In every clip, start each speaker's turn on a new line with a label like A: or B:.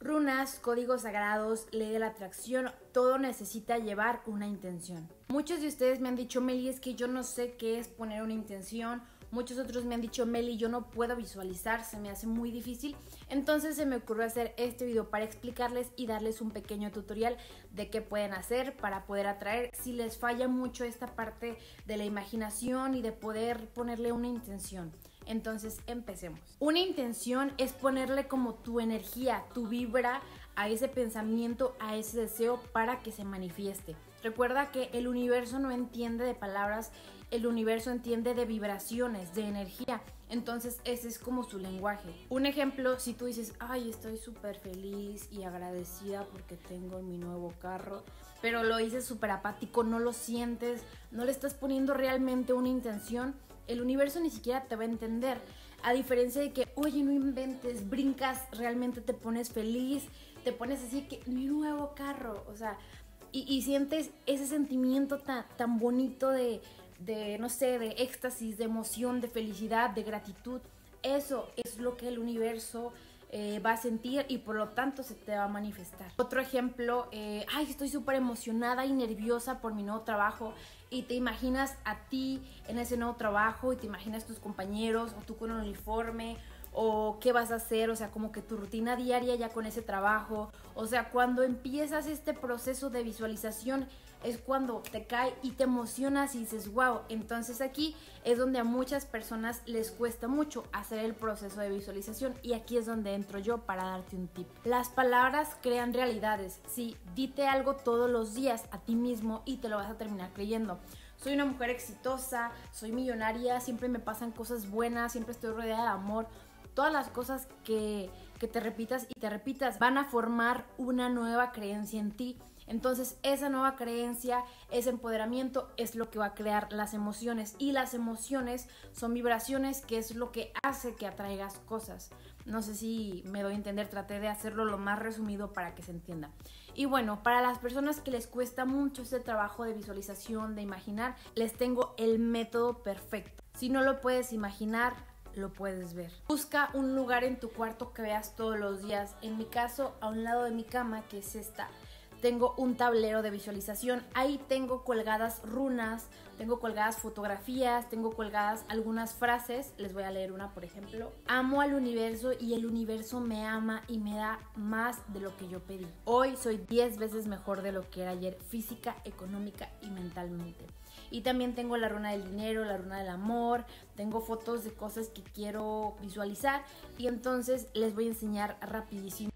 A: Runas, códigos sagrados, ley de la atracción, todo necesita llevar una intención. Muchos de ustedes me han dicho, Meli, es que yo no sé qué es poner una intención. Muchos otros me han dicho, Meli, yo no puedo visualizar, se me hace muy difícil. Entonces se me ocurrió hacer este video para explicarles y darles un pequeño tutorial de qué pueden hacer para poder atraer. Si les falla mucho esta parte de la imaginación y de poder ponerle una intención. Entonces empecemos. Una intención es ponerle como tu energía, tu vibra a ese pensamiento, a ese deseo para que se manifieste. Recuerda que el universo no entiende de palabras, el universo entiende de vibraciones, de energía. Entonces ese es como su lenguaje. Un ejemplo, si tú dices, ay, estoy súper feliz y agradecida porque tengo mi nuevo carro, pero lo dices súper apático, no lo sientes, no le estás poniendo realmente una intención, el universo ni siquiera te va a entender. A diferencia de que, oye, no inventes, brincas, realmente te pones feliz, te pones así que mi nuevo carro, o sea, y sientes ese sentimiento tan bonito de, no sé, de éxtasis, de emoción, de felicidad, de gratitud. Eso es lo que el universo va a sentir y por lo tanto se te va a manifestar. Otro ejemplo, ay, estoy súper emocionada y nerviosa por mi nuevo trabajo, y te imaginas a ti en ese nuevo trabajo y te imaginas tus compañeros o tú con un uniforme o qué vas a hacer, o sea, como que tu rutina diaria ya con ese trabajo. O sea, cuando empiezas este proceso de visualización es cuando te cae y te emocionas y dices, wow. Entonces aquí es donde a muchas personas les cuesta mucho hacer el proceso de visualización, y aquí es donde entro yo para darte un tip. Las palabras crean realidades. Sí, dite algo todos los días a ti mismo y te lo vas a terminar creyendo. Soy una mujer exitosa, soy millonaria, siempre me pasan cosas buenas, siempre estoy rodeada de amor. Todas las cosas que te repitas y te repitas van a formar una nueva creencia en ti. Entonces esa nueva creencia, ese empoderamiento es lo que va a crear las emociones, y las emociones son vibraciones, que es lo que hace que atraigas cosas. No sé si me doy a entender, traté de hacerlo lo más resumido para que se entienda. Y bueno, para las personas que les cuesta mucho este trabajo de visualización, de imaginar, les tengo el método perfecto. Si no lo puedes imaginar, lo puedes ver. Busca un lugar en tu cuarto que veas todos los días. En mi caso, a un lado de mi cama, que es esta, tengo un tablero de visualización. Ahí tengo colgadas runas, tengo colgadas fotografías, tengo colgadas algunas frases. Les voy a leer una, por ejemplo. Amo al universo y el universo me ama y me da más de lo que yo pedí. Hoy soy 10 veces mejor de lo que era ayer, física, económica y mentalmente. Y también tengo la runa del dinero, la runa del amor, tengo fotos de cosas que quiero visualizar, y entonces les voy a enseñar rapidísimo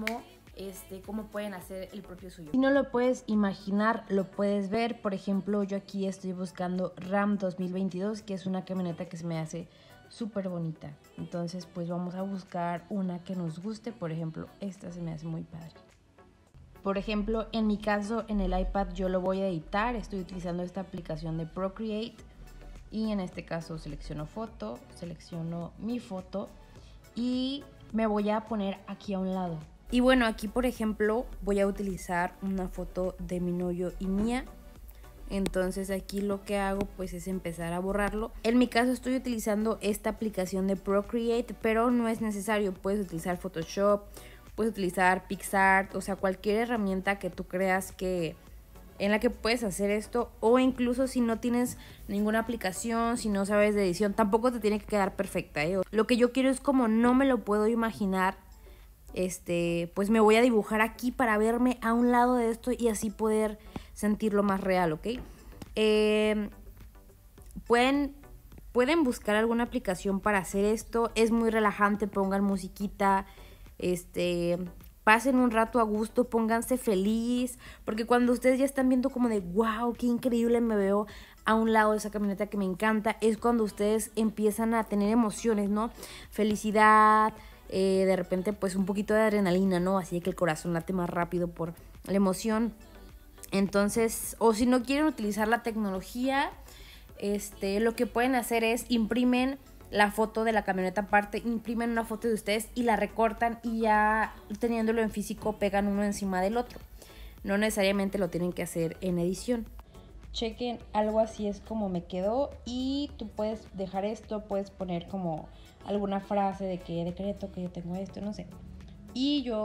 A: cómo pueden hacer el propio suyo. Si no lo puedes imaginar, lo puedes ver. Por ejemplo, yo aquí estoy buscando Ram 2022, que es una camioneta que se me hace súper bonita. Entonces, pues vamos a buscar una que nos guste. Por ejemplo, esta se me hace muy padre. Por ejemplo, en mi caso, en el iPad yo lo voy a editar. Estoy utilizando esta aplicación de Procreate. Y en este caso selecciono foto, selecciono mi foto y me voy a poner aquí a un lado. Y bueno, aquí por ejemplo voy a utilizar una foto de mi novio y mía. Entonces aquí lo que hago pues es empezar a borrarlo. En mi caso estoy utilizando esta aplicación de Procreate, pero no es necesario. Puedes utilizar Photoshop, puedes utilizar PixArt, o sea, cualquier herramienta que tú creas que en la que puedes hacer esto. O incluso si no tienes ninguna aplicación, si no sabes de edición, tampoco te tiene que quedar perfecta, ¿eh? Lo que yo quiero es, como no me lo puedo imaginar, pues me voy a dibujar aquí para verme a un lado de esto y así poder sentirlo más real, ¿ok? Pueden buscar alguna aplicación para hacer esto. Es muy relajante, pongan musiquita, pasen un rato a gusto, pónganse feliz, porque cuando ustedes ya están viendo como de wow, qué increíble me veo a un lado de esa camioneta que me encanta, es cuando ustedes empiezan a tener emociones, ¿no? Felicidad, de repente pues un poquito de adrenalina, ¿no? Así que el corazón late más rápido por la emoción. Entonces, o si no quieren utilizar la tecnología, lo que pueden hacer es imprimen la foto de la camioneta aparte, imprimen una foto de ustedes y la recortan, y ya teniéndolo en físico pegan uno encima del otro. No necesariamente lo tienen que hacer en edición. Chequen, algo así es como me quedó, y tú puedes dejar esto, puedes poner como alguna frase de que decreto que yo tengo esto, no sé. Y yo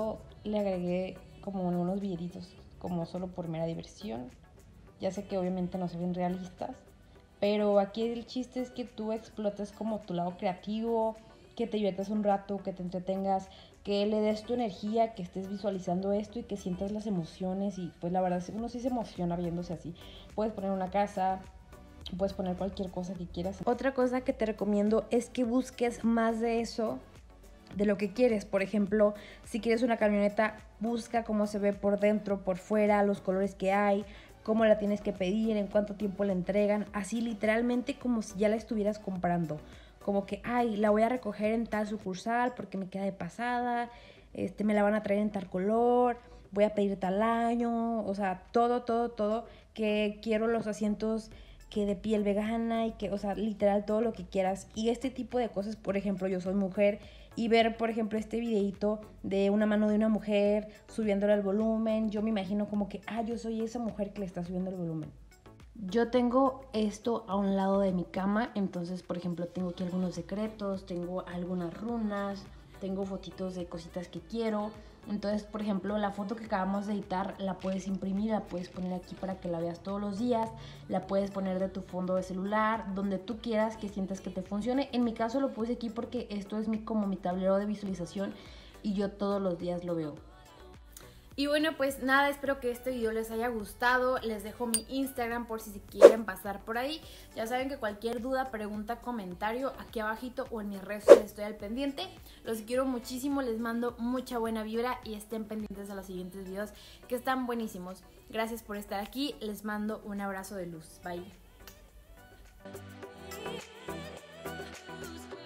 A: le agregué como unos billetitos, como solo por mera diversión. Ya sé que obviamente no se ven realistas, pero aquí el chiste es que tú explotes como tu lado creativo, que te diviertas un rato, que te entretengas, que le des tu energía, que estés visualizando esto y que sientas las emociones. Y pues la verdad uno sí se emociona viéndose así. Puedes poner una casa, puedes poner cualquier cosa que quieras. Otra cosa que te recomiendo es que busques más de eso, de lo que quieres. Por ejemplo, si quieres una camioneta, busca cómo se ve por dentro, por fuera, los colores que hay, cómo la tienes que pedir, en cuánto tiempo la entregan, así literalmente como si ya la estuvieras comprando. Como que, ay, la voy a recoger en tal sucursal porque me queda de pasada, me la van a traer en tal color, voy a pedir tal año, o sea, todo, que quiero los asientos que de piel vegana y que, o sea, literal todo lo que quieras. Y este tipo de cosas, por ejemplo, yo soy mujer y ver, por ejemplo, este videito de una mano de una mujer subiéndole el volumen, yo me imagino como que, yo soy esa mujer que le está subiendo el volumen. Yo tengo esto a un lado de mi cama, entonces, por ejemplo, tengo aquí algunos secretos, tengo algunas runas, tengo fotitos de cositas que quiero. Entonces, por ejemplo, la foto que acabamos de editar la puedes imprimir, la puedes poner aquí para que la veas todos los días, la puedes poner de tu fondo de celular, donde tú quieras que sientas que te funcione. En mi caso lo puse aquí porque esto es como mi tablero de visualización y yo todos los días lo veo. Y bueno, pues nada, espero que este video les haya gustado. Les dejo mi Instagram por si se quieren pasar por ahí. Ya saben que cualquier duda, pregunta, comentario aquí abajito o en mis redes sociales estoy al pendiente. Los quiero muchísimo, les mando mucha buena vibra y estén pendientes a los siguientes videos que están buenísimos. Gracias por estar aquí, les mando un abrazo de luz. Bye.